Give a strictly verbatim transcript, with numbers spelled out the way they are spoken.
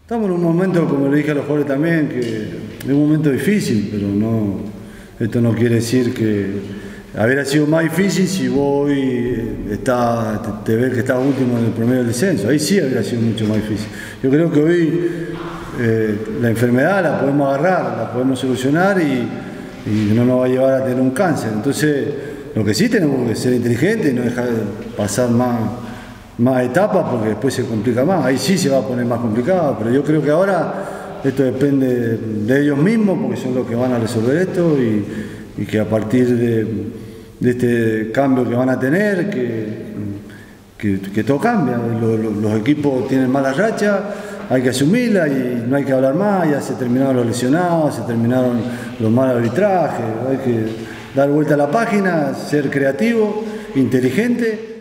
Estamos en un momento, como le dije a los jugadores también, que es un momento difícil, pero no, esto no quiere decir que habría sido más difícil si vos hoy está, te, te ves que estás último en el promedio del descenso. Ahí sí habría sido mucho más difícil. Yo creo que hoy eh, la enfermedad la podemos agarrar, la podemos solucionar y, y no nos va a llevar a tener un cáncer. Entonces, lo que sí tenemos que ser inteligentes y no dejar de pasar más, más etapas porque después se complica más. Ahí sí se va a poner más complicado, pero yo creo que ahora esto depende de ellos mismos porque son los que van a resolver esto y, y que a partir de, de este cambio que van a tener, que, que, que todo cambia. Los, los, los equipos tienen malas rachas, hay que asumirla y no hay que hablar más, ya se terminaron los lesionados, se terminaron los malos arbitrajes, hay que dar vuelta a la página, ser creativo, inteligente.